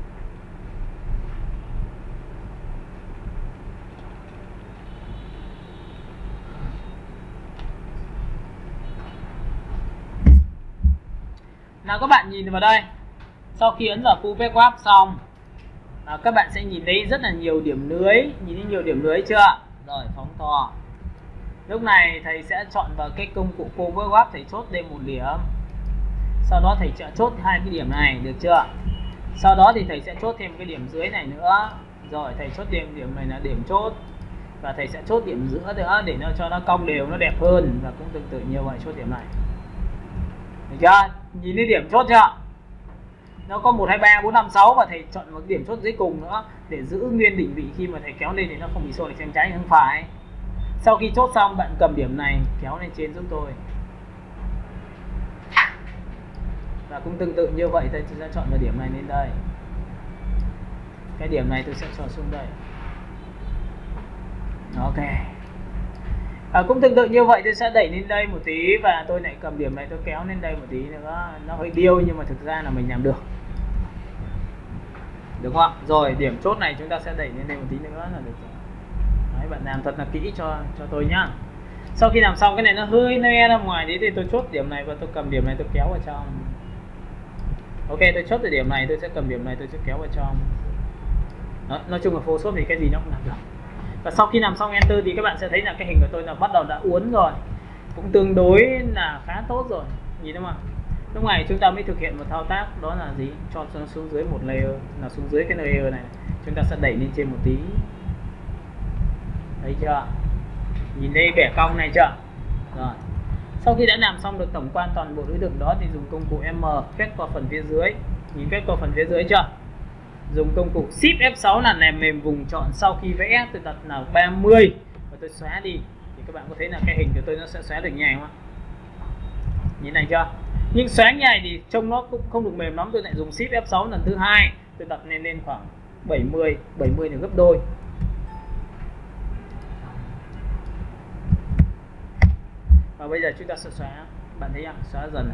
Nào các bạn nhìn vào đây, sau khi ấn vào Full Phép Warp xong, à, các bạn sẽ nhìn thấy rất là nhiều điểm lưới, nhìn thấy nhiều điểm lưới chưa? Rồi phóng to. Lúc này thầy sẽ chọn vào cái công cụ Full Phép Warp, thầy chốt lên một điểm. Sau đó thầy sẽ chốt hai cái điểm này, được chưa? Sau đó thì thầy sẽ chốt thêm cái điểm dưới này nữa. Rồi thầy chốt điểm điểm này là điểm chốt. Và thầy sẽ chốt điểm giữa nữa để nó cho nó cong đều, nó đẹp hơn. Và cũng tương tự như vậy chốt điểm này. Được chưa? Nhìn thấy điểm chốt chưa? Nó có một, hai, ba, bốn, năm, sáu và thầy chọn một điểm chốt dưới cùng nữa để giữ nguyên định vị khi mà thầy kéo lên thì nó không bị xô sang trái sang phải. Sau khi chốt xong bạn cầm điểm này kéo lên trên giúp tôi. Và cũng tương tự như vậy tôi sẽ chọn vào điểm này lên đây. Cái điểm này tôi sẽ cho xuống đây. Ok. À, cũng tương tự như vậy tôi sẽ đẩy lên đây một tí và tôi lại cầm điểm này tôi kéo lên đây một tí nữa. Nó hơi điêu nhưng mà thực ra là mình làm được. Đúng không ạ? Rồi điểm chốt này chúng ta sẽ đẩy lên đây một tí nữa là được rồi. Đấy, bạn làm thật là kỹ cho cho tôi nhá. Sau khi làm xong cái này nó hơi noe ra ngoài đấy thì tôi chốt điểm này và tôi cầm điểm này tôi kéo vào trong. Ok, tôi chốt từ điểm này tôi sẽ cầm điểm này tôi sẽ kéo vào trong. Đó, nói chung là Photoshop thì cái gì nó cũng làm được. Và sau khi làm xong Enter thì các bạn sẽ thấy là cái hình của tôi là bắt đầu đã uốn rồi, cũng tương đối là khá tốt rồi, nhìn thấy không ạ? Lúc này chúng ta mới thực hiện một thao tác đó là gì? Cho nó xuống dưới một layer, là xuống dưới cái layer này chúng ta sẽ đẩy lên trên một tí. Thấy chưa? Nhìn đây bẻ cong này chưa? Rồi. Sau khi đã làm xong được tổng quan toàn bộ đối tượng đó thì dùng công cụ M quét qua phần phía dưới. Nhìn quét qua phần phía dưới chưa? Dùng công cụ Shift F sáu là làm mềm vùng chọn, sau khi vẽ tôi đặt là ba mươi và tôi xóa đi thì các bạn có thấy là cái hình của tôi nó sẽ xóa được nhẹ không ạ? Nhìn này chưa? Nhưng xóa như này thì trông nó cũng không được mềm lắm, tôi lại dùng Shift F sáu lần thứ hai, tôi đặt lên lên khoảng bảy mươi, bảy mươi là gấp đôi. Và bây giờ chúng ta sẽ xóa, bạn thấy không? Xóa dần này.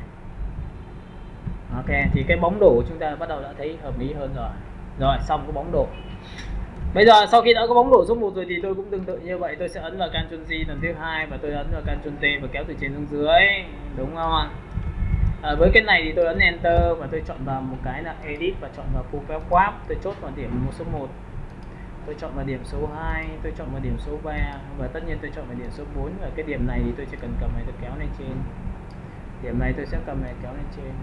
Ok, thì cái bóng đổ của chúng ta bắt đầu đã thấy hợp lý hơn rồi. Rồi, xong cái bóng đổ. Bây giờ sau khi đã có bóng đổ số một rồi thì tôi cũng tương tự như vậy, tôi sẽ ấn vào Ctrl G lần thứ hai và tôi ấn vào Ctrl T và kéo từ trên xuống dưới, đúng không ạ? À, với cái này thì tôi ấn Enter và tôi chọn vào một cái là Edit và chọn vào Full Quad, tôi chốt vào điểm số một. Tôi chọn vào điểm số hai, tôi chọn vào điểm số ba và tất nhiên tôi chọn vào điểm số bốn, và cái điểm này thì tôi chỉ cần cầm này tôi kéo lên trên. Điểm này tôi sẽ cầm này kéo lên trên.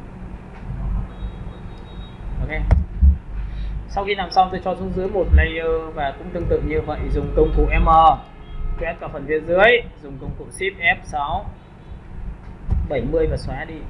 Ok. Sau khi làm xong tôi cho xuống dưới một layer và cũng tương tự như vậy, dùng công cụ M quét cả phần phía dưới, dùng công cụ Shift F sáu bảy mươi và xóa đi.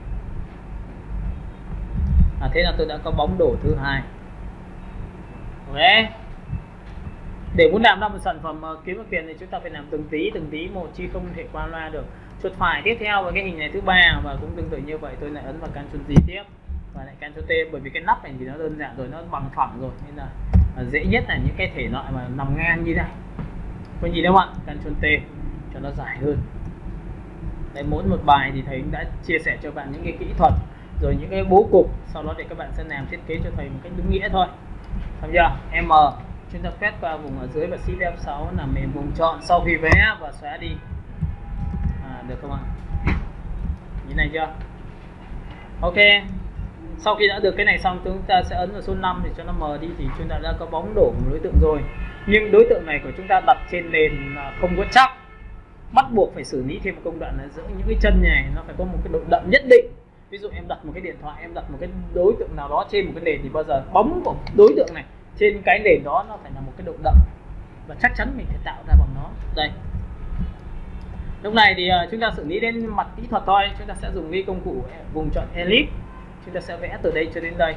À, thế là tôi đã có bóng đổ thứ hai. Ok. Để muốn làm ra một sản phẩm kiếm được tiền thì chúng ta phải làm từng tí từng tí một chứ không thể qua loa được. Chuột phải tiếp theo với cái hình này thứ ba và cũng tương tự như vậy, tôi lại ấn vào Ctrl G tiếp và lại Ctrl T, bởi vì cái nắp này thì nó đơn giản rồi, nó bằng phẳng rồi nên là dễ nhất là những cái thể loại mà nằm ngang như này. Có nhìn đâu ạ? Ctrl T cho nó dài hơn. Đấy, mỗi một bài thì thầy đã chia sẻ cho bạn những cái kỹ thuật rồi những cái bố cục, sau đó để các bạn sẽ làm thiết kế cho thầy một cách đúng nghĩa thôi. Xong chưa? M chúng ta quét qua vùng ở dưới và Shift F sáu là mình vùng chọn sau khi vẽ và xóa đi. À, được không ạ? Như này chưa? Ok. Sau khi đã được cái này xong, chúng ta sẽ ấn vào số năm để cho nó mờ đi thì chúng ta đã có bóng đổ của đối tượng rồi. Nhưng đối tượng này của chúng ta đặt trên nền không có chắc, bắt buộc phải xử lý thêm một công đoạn là giữa những cái chân này nó phải có một cái độ đậm nhất định. Ví dụ em đặt một cái điện thoại, em đặt một cái đối tượng nào đó trên một cái nền thì bao giờ bóng của đối tượng này trên cái nền đó nó phải là một cái độ đậm và chắc chắn mình phải tạo ra bằng nó. Đây. Lúc này thì chúng ta xử lý đến mặt kỹ thuật thôi, chúng ta sẽ dùng cái công cụ vùng chọn Ellipse. Chúng ta sẽ vẽ từ đây cho đến đây.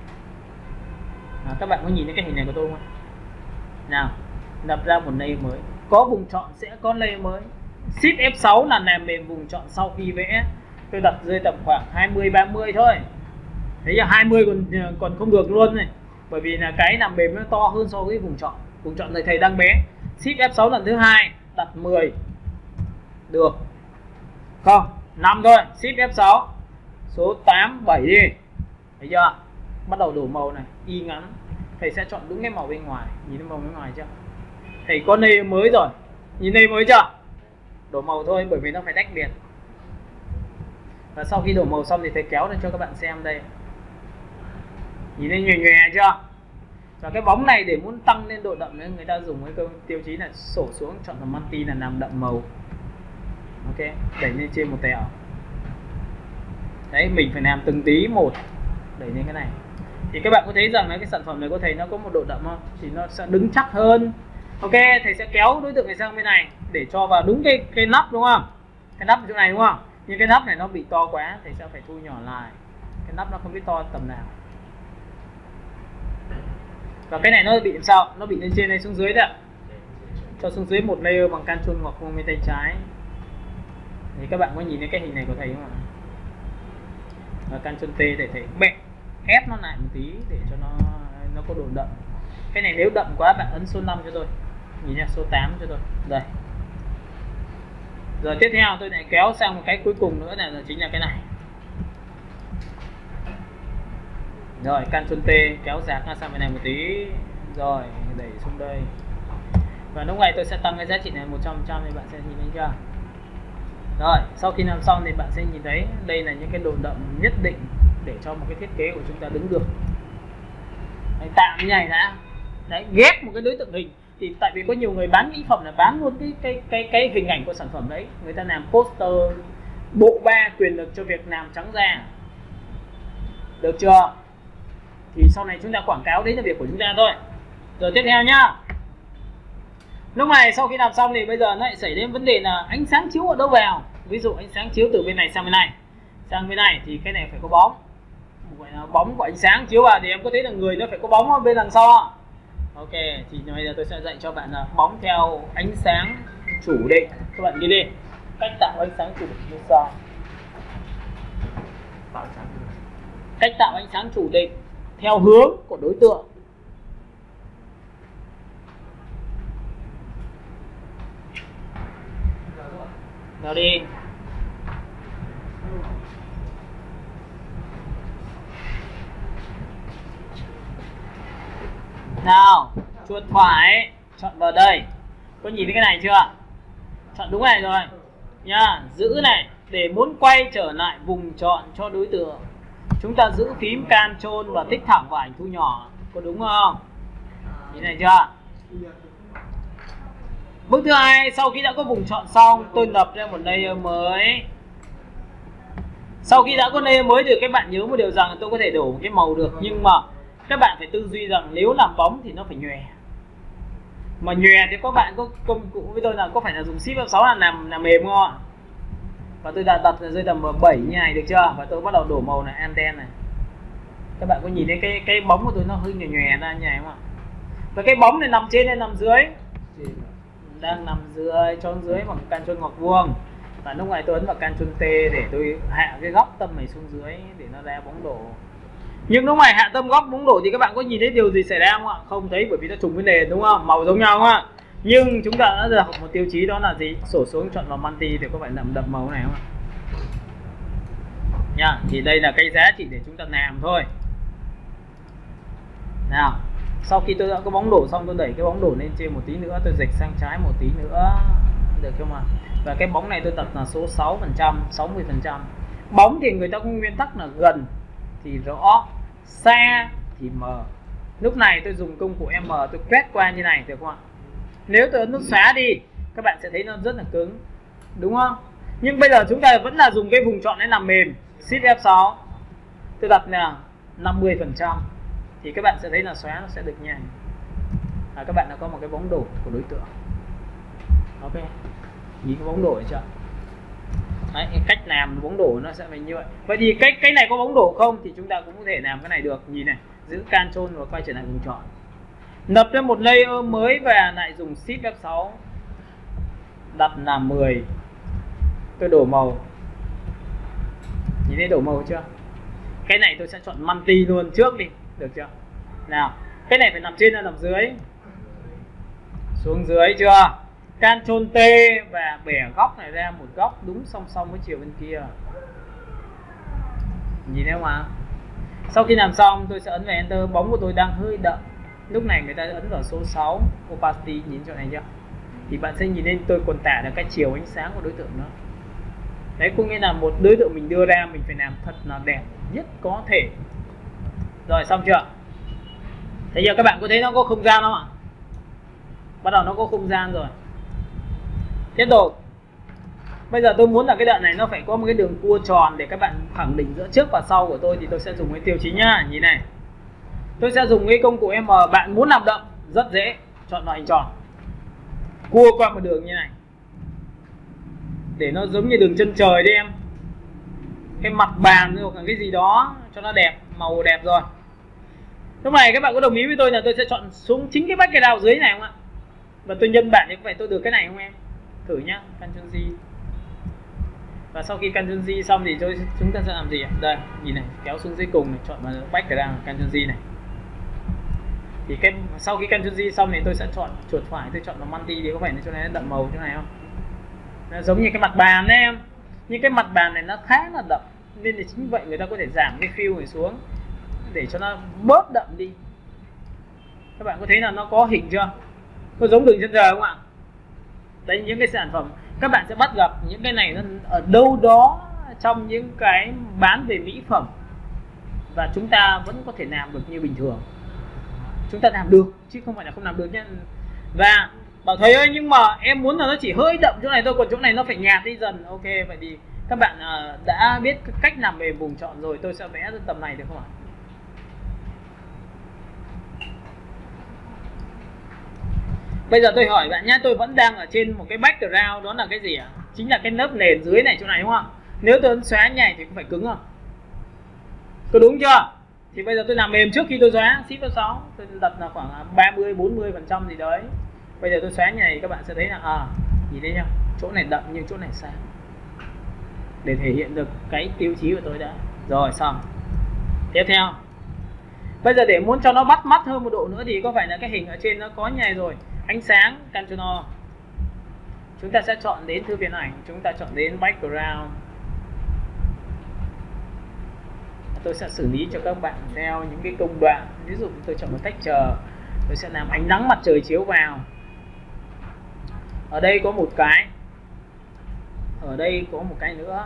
À, các bạn có nhìn thấy cái hình này của tôi không? Nào, lập ra một layer mới. Có vùng chọn sẽ có layer mới. Shift F sáu là làm mềm vùng chọn sau khi vẽ. Tôi đặt rơi tầm khoảng hai mươi ba mươi thôi. Thấy là hai mươi còn còn không được luôn này. Bởi vì là cái làm mềm nó to hơn so với vùng chọn. Vùng chọn này thầy đang bé. Shift F sáu lần thứ hai đặt mười. Được. Không, năm thôi. Shift F sáu số tám, bảy đi. Thấy chưa? Bắt đầu đổ màu này, y ngắn. Thầy sẽ chọn đúng cái màu bên ngoài. Nhìn thấy màu bên ngoài chưa? Thầy có layer mới rồi. Nhìn layer mới chưa? Đổ màu thôi, bởi vì nó phải tách biệt. Và sau khi đổ màu xong thì thầy kéo lên cho các bạn xem đây. Nhìn thấy nhòe nhòe chưa? Và cái bóng này để muốn tăng lên độ đậm nữa, người ta dùng cái câu tiêu chí là sổ xuống, chọn là multi là làm đậm màu. Ok, đẩy lên trên một tẹo. Đấy, mình phải làm từng tí một, đẩy lên cái này. Thì các bạn có thấy rằng là cái sản phẩm này có thấy nó có một độ đậm không? Thì nó sẽ đứng chắc hơn. Ok, thầy sẽ kéo đối tượng này sang bên này để cho vào đúng cái cái nắp, đúng không? Cái nắp chỗ này đúng không? Nhưng cái nắp này nó bị to quá, thầy sẽ phải thu nhỏ lại. Cái nắp nó không biết to tầm nào. Và cái này nó bị làm sao? Nó bị lên trên hay xuống dưới đấy ạ? Cho xuống dưới một layer bằng Ctrl hoặc cùng bên tay trái. Thì các bạn có nhìn thấy cái hình này của thầy không ạ? Và Ctrl T để thầy bẹ ép nó lại một tí để cho nó nó có độ đậm. Cái này nếu đậm quá bạn ấn số năm cho tôi. Nhìn nha, số tám cho tôi. Đây. Rồi tiếp theo tôi lại kéo sang một cái cuối cùng nữa là chính là cái này. Rồi Ctrl T kéo dạt ra sang bên này một tí. Rồi đẩy xuống đây. Và lúc này tôi sẽ tăng cái giá trị này một trăm phần trăm thì bạn sẽ nhìn thấy chưa? Rồi, sau khi làm xong thì bạn sẽ nhìn thấy đây là những cái độ đậm nhất định để cho một cái thiết kế của chúng ta đứng được. Đấy, tạm như này đã. Đấy, ghép một cái đối tượng hình thì tại vì có nhiều người bán mỹ phẩm là bán luôn cái cái cái cái hình ảnh của sản phẩm đấy, người ta làm poster bộ ba quyền lực cho việc làm trắng da. Được chưa? Thì sau này chúng ta quảng cáo đấy là việc của chúng ta thôi. Rồi tiếp theo nhá. Lúc này sau khi làm xong thì bây giờ nó lại xảy đến vấn đề là ánh sáng chiếu ở đâu vào. Ví dụ ánh sáng chiếu từ bên này sang bên này, sang bên này thì cái này phải có bóng. Gọi là bóng của ánh sáng chiếu vào thì em có thấy là người nó phải có bóng ở bên đằng sau. Ok, thì bây giờ tôi sẽ dạy cho bạn là bóng theo ánh sáng chủ định. Các bạn ghi đi. Cách tạo ánh sáng chủ định như sau. tạo ánh sáng chủ định. Cách tạo ánh sáng chủ định theo hướng của đối tượng. Nào đi. Nào, chuột phải, chọn vào đây. Có nhìn thấy cái này chưa? Chọn đúng này rồi nha. Giữ này, để muốn quay trở lại vùng chọn cho đối tượng, chúng ta giữ phím Ctrl và tích thẳng vào ảnh thu nhỏ. Có đúng không? Nhìn này chưa? Bước thứ hai, sau khi đã có vùng chọn xong, tôi lập ra một layer mới. Sau khi đã có layer mới thì các bạn nhớ một điều rằng tôi có thể đổ một cái màu được, nhưng mà các bạn phải tư duy rằng nếu làm bóng thì nó phải nhòe. Mà nhòe thì các bạn có công cụ với tôi là có phải là dùng Shift F sáu là làm làm mềm không ạ? Và tôi đã đặt rơi tầm bảy như này được chưa? Và tôi bắt đầu đổ màu này anten này. Các bạn có nhìn thấy cái cái bóng của tôi nó hơi nhòe nhòe ra như này không ạ? Và cái bóng này nằm trên hay nằm dưới? Đang nằm dưới, cho dưới bằng Ctrl ngoặc vuông. Và lúc này tôi ấn vào Ctrl T để tôi hạ cái góc tâm này xuống dưới để nó ra bóng đổ. Nhưng lúc này hạ tâm góc bóng đổ thì các bạn có nhìn thấy điều gì xảy ra không ạ? Không thấy, bởi vì nó trùng với nền đúng không? Màu giống nhau không ạ? Nhưng chúng ta đã được một tiêu chí, đó là gì? Sổ xuống chọn vào multi thì có phải đậm đậm màu này không ạ? Nha, thì đây là cái giá trị để chúng ta làm thôi. Nào, sau khi tôi đã có bóng đổ xong, tôi đẩy cái bóng đổ lên trên một tí nữa, tôi dịch sang trái một tí nữa, được không ạ? Và cái bóng này tôi đặt là số sáu phần trăm, sáu mươi phần trăm. Bóng thì người ta có nguyên tắc là gần thì rõ, xa thì mờ. Lúc này tôi dùng công cụ M, tôi quét qua như này, được không ạ? Nếu tôi ấn nút xóa đi, các bạn sẽ thấy nó rất là cứng, đúng không? Nhưng bây giờ chúng ta vẫn là dùng cái vùng chọn để làm mềm, Shift F sáu, tôi đặt là năm mươi phần trăm, thì các bạn sẽ thấy là xóa nó sẽ được nhanh. À, các bạn đã có một cái bóng đổ của đối tượng. Ok, nhìn cái bóng đổ này chưa? Đấy, cách làm bóng đổ nó sẽ phải như vậy. Vậy thì cách cái này có bóng đổ không thì chúng ta cũng có thể làm cái này được. Nhìn này, giữ Ctrl và quay trở lại vùng chọn, lập ra một layer mới và lại dùng Shift F sáu, đặt là mười. Tôi đổ màu, nhìn thấy đổ màu chưa? Cái này tôi sẽ chọn multi luôn trước đi, được chưa? Nào, cái này phải nằm trên hay nằm dưới? Xuống dưới chưa? Ctrl T và bẻ góc này ra một góc đúng song song với chiều bên kia. Nhìn thấy không ạ? Sau khi làm xong tôi sẽ ấn vào Enter. Bóng của tôi đang hơi đậm. Lúc này người ta ấn vào số sáu, Opacity, nhìn chỗ này chưa? Thì bạn sẽ nhìn lên tôi còn tả được cái chiều ánh sáng của đối tượng nữa. Đấy, có nghĩa là một đối tượng mình đưa ra mình phải làm thật là đẹp nhất có thể. Rồi, xong chưa? Thế giờ các bạn có thấy nó có không gian không ạ? Bắt đầu nó có không gian rồi. Tiếp tục. Bây giờ tôi muốn là cái đoạn này nó phải có một cái đường cua tròn để các bạn khẳng định giữa trước và sau của tôi, thì tôi sẽ dùng cái tiêu chí nhá. Nhìn này, tôi sẽ dùng cái công cụ M. Bạn muốn làm đậm rất dễ, chọn vào hình tròn, cua qua một đường như này để nó giống như đường chân trời đi em, cái mặt bàn hoặc là cái gì đó cho nó đẹp, màu đẹp rồi. Lúc này các bạn có đồng ý với tôi là tôi sẽ chọn xuống chính cái background dưới này không ạ? Và tôi nhân bản thì có phải tôi được cái này không em? Thử nhá, Ctrl G. Và sau khi Ctrl G xong thì tôi, chúng ta sẽ làm gì ạ? Đây, nhìn này, kéo xuống dưới cùng này, chọn vào background, Ctrl G này. Thì cái sau khi Ctrl G xong thì tôi sẽ chọn chuột phải, tôi chọn vào multi thì có phải là chỗ này nó đậm màu chỗ này không? Nó giống như cái mặt bàn đấy em. Nhưng cái mặt bàn này nó khá là đậm, nên là chính vậy người ta có thể giảm cái fill này xuống để cho nó bớt đậm đi. Các bạn có thấy là nó có hình chưa? Có giống đường chân trời không ạ? Đấy, những cái sản phẩm các bạn sẽ bắt gặp những cái này nó ở đâu đó trong những cái bán về mỹ phẩm, và chúng ta vẫn có thể làm được như bình thường. Chúng ta làm được chứ không phải là không làm được nhé. Và bảo thầy ơi, nhưng mà em muốn là nó chỉ hơi đậm chỗ này thôi, còn chỗ này nó phải nhạt đi dần. Ok, vậy thì các bạn đã biết cách làm về vùng chọn rồi, tôi sẽ vẽ tầm này được không ạ? Bây giờ tôi hỏi bạn nhé, tôi vẫn đang ở trên một cái background, đó là cái gì ạ? Chính là cái lớp nền dưới này chỗ này đúng không ạ? Nếu tôi ấn xóa nhảy thì cũng phải cứng không? Có đúng chưa? Thì bây giờ tôi làm mềm trước khi tôi xóa, Shift sáu, tôi đặt là khoảng ba mươi bốn mươi phần trăm gì đấy. Bây giờ tôi xóa nhảy các bạn sẽ thấy là à, nhìn thấy chưa? Chỗ này đậm nhưng chỗ này sáng. Để thể hiện được cái tiêu chí của tôi đã. Rồi xong. Tiếp theo, bây giờ để muốn cho nó bắt mắt hơn một độ nữa thì có phải là cái hình ở trên nó có như này rồi. Ánh sáng, Ctrl O. Chúng ta sẽ chọn đến thư viện ảnh, chúng ta chọn đến background. Tôi sẽ xử lý cho các bạn theo những cái công đoạn. Ví dụ tôi chọn một texture, tôi sẽ làm ánh nắng mặt trời chiếu vào. Ở đây có một cái, ở đây có một cái nữa.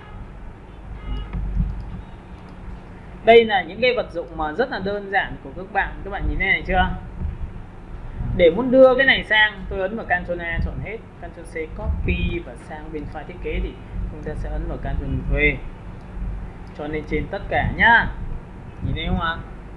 Đây là những cái vật dụng mà rất là đơn giản của các bạn. Các bạn nhìn thấy này chưa? Để muốn đưa cái này sang, tôi ấn vào Ctrl A chọn hết, Ctrl C copy và sang bên file thiết kế thì chúng ta sẽ ấn vào Ctrl V cho lên trên tất cả nhá. Nhìn thấy không ạ?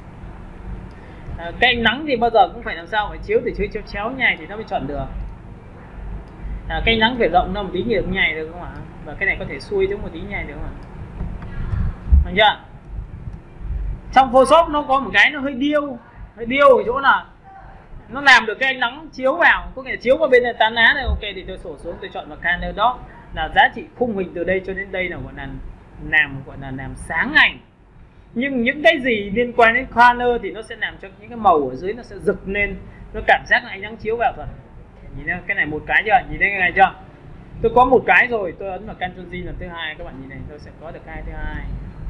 À, cái ánh nắng thì bao giờ cũng phải làm sao phải chiếu từ chiếu chéo chéo nhảy thì nó mới chọn được. À, cái ánh nắng phải rộng ra một tí được nhảy được không ạ? Và cái này có thể xuôi tới một tí nhảy được không ạ? Được chưa? Trong Photoshop nó có một cái nó hơi điêu, hơi điêu ở chỗ là nó làm được cái ánh nắng chiếu vào, có nghĩa là chiếu vào bên này tán lá này. Ok thì tôi sổ xuống, tôi chọn vào Color Dot là giá trị khung hình từ đây cho đến đây là gọi là làm gọi là làm sáng ảnh. Nhưng những cái gì liên quan đến color thì nó sẽ làm cho những cái màu ở dưới nó sẽ rực lên, nó cảm giác là ánh nắng chiếu vào thật. Nhìn thấy cái này một cái chưa? Nhìn thấy cái này chưa? Tôi có một cái rồi, tôi ấn vào Ctrl G lần thứ hai, các bạn nhìn này, tôi sẽ có được cái thứ hai.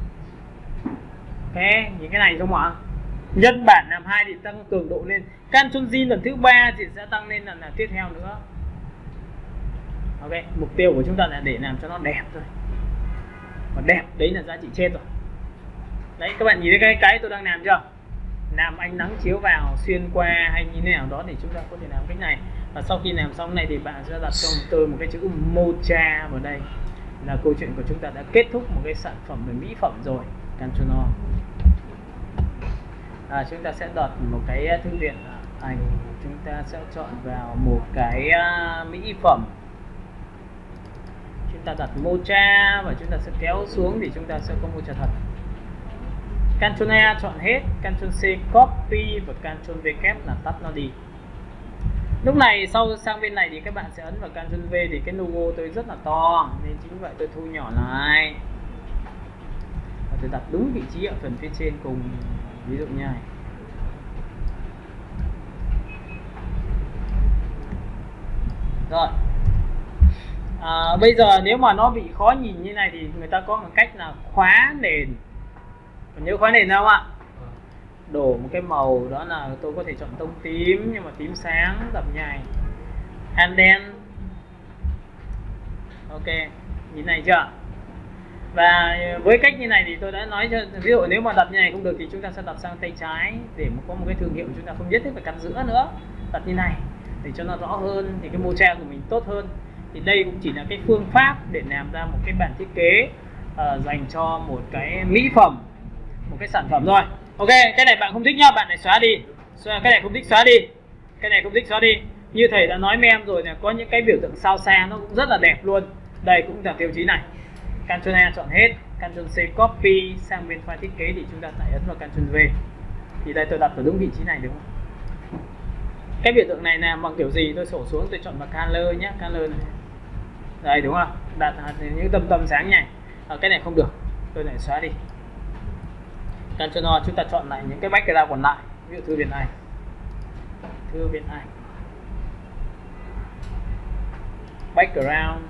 Ok, nhìn cái này không ạ? Nhân bản làm hai thì tăng cường độ lên. Ctrl G lần thứ ba thì sẽ tăng lên lần là tiếp theo nữa. Ok, mục tiêu của chúng ta là để làm cho nó đẹp thôi. Và đẹp đấy là giá trị trên rồi. Đấy, các bạn nhìn thấy cái cái tôi đang làm chưa? Làm ánh nắng chiếu vào, xuyên qua hay như thế nào đó thì chúng ta có thể làm cái này. Và sau khi làm xong này thì bạn sẽ đặt cho tôi một cái chữ Mocha vào đây. Là câu chuyện của chúng ta đã kết thúc một cái sản phẩm về mỹ phẩm rồi. Ctrl O. À, chúng ta sẽ đặt một cái thư viện ảnh, chúng ta sẽ chọn vào một cái uh, mỹ phẩm. Chúng ta đặt Mocha và chúng ta sẽ kéo xuống thì chúng ta sẽ có Mocha thật. Ctrl A chọn hết, Ctrl C copy và Ctrl V kép là tắt nó đi. Lúc này sau sang bên này thì các bạn sẽ ấn vào Ctrl V thì cái logo tôi rất là to nên chính vậy tôi thu nhỏ lại. Và tôi đặt đúng vị trí ở phần phía trên cùng, ví dụ như này. Rồi. À, bây giờ nếu mà nó bị khó nhìn như này thì người ta có một cách là khóa nền. Còn nhớ khóa nền không ạ? Đổ một cái màu, đó là tôi có thể chọn tông tím nhưng mà tím sáng đậm nhài. And then ok, nhìn này chưa? Và với cách như này thì tôi đã nói cho, ví dụ nếu mà đặt như này không được thì chúng ta sẽ đặt sang tay trái để mà có một cái thương hiệu, chúng ta không nhất thiết phải cắt giữa nữa. Đặt như này để cho nó rõ hơn thì cái Mocha của mình tốt hơn. Thì đây cũng chỉ là cái phương pháp để làm ra một cái bản thiết kế uh, dành cho một cái mỹ phẩm, một cái sản phẩm thôi. Ok, cái này bạn không thích nhá, bạn này xóa đi. Cái này không thích xóa đi. Cái này không thích xóa đi. Như thầy đã nói với em rồi là có những cái biểu tượng sao xa nó cũng rất là đẹp luôn. Đây cũng là tiêu chí này. Ctrl A chọn hết, Ctrl C copy sang bên file thiết kế thì chúng ta lại ấn vào Ctrl V. Thì đây tôi đặt ở đúng vị trí này đúng không? Cái biểu tượng này làm bằng kiểu gì tôi sổ xuống, tôi chọn vào color nhé, color này. Đây đúng không? Đặt những tâm tâm sáng này. À, cái này không được, tôi lại xóa đi. Ctrl O chúng ta chọn lại những cái background còn lại, ví dụ thư viện ảnh, thư viện ảnh, background.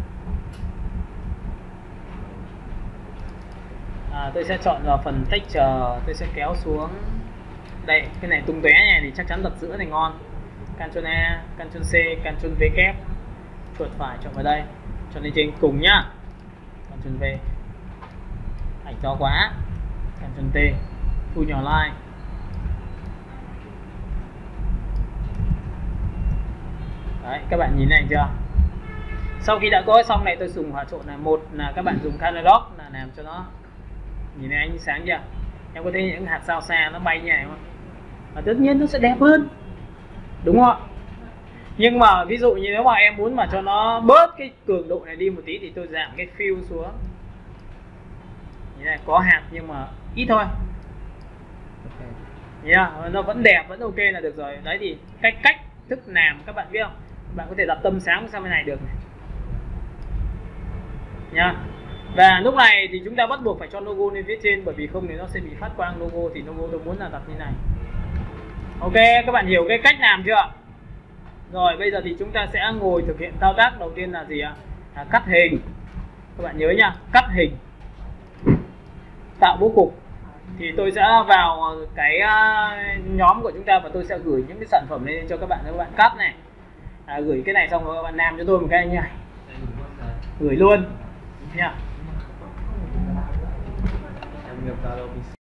À, tôi sẽ chọn vào phần texture, tôi sẽ kéo xuống. Đây, cái này tung tóe này thì chắc chắn đặt giữa này ngon. Ctrl A, Ctrl C, Ctrl V kép, chuột phải chọn vào đây, chọn lên trên cùng nhá. Ctrl V, ảnh to quá. Ctrl T, thu nhỏ lại. Đấy, các bạn nhìn này chưa? Sau khi đã có xong này tôi dùng hòa trộn này, một là các bạn dùng Color Dot là làm cho nó nhìn thấy ánh sáng chưa? Em có thấy những hạt sao xa nó bay như này không? Và tất nhiên nó sẽ đẹp hơn, đúng không? Nhưng mà ví dụ như nếu mà em muốn mà cho nó bớt cái cường độ này đi một tí thì tôi giảm cái fill xuống. Như này có hạt nhưng mà ít thôi. Yeah, nó vẫn đẹp, vẫn ok là được rồi. Đấy thì cách cách thức làm các bạn biết không? Bạn có thể đặt tâm sáng sang bên này được này. Nha. Và lúc này thì chúng ta bắt buộc phải cho logo lên phía trên, bởi vì không thì nó sẽ bị phát quang logo. Thì logo tôi muốn là đặt như này. Ok, các bạn hiểu cái cách làm chưa? Rồi bây giờ thì chúng ta sẽ ngồi thực hiện thao tác. Đầu tiên là gì ạ? À, cắt hình. Các bạn nhớ nha, cắt hình, tạo bố cục. Thì tôi sẽ vào cái nhóm của chúng ta và tôi sẽ gửi những cái sản phẩm lên cho các bạn, các bạn cắt này. À, gửi cái này xong rồi các bạn làm cho tôi một cái như này, gửi luôn nha.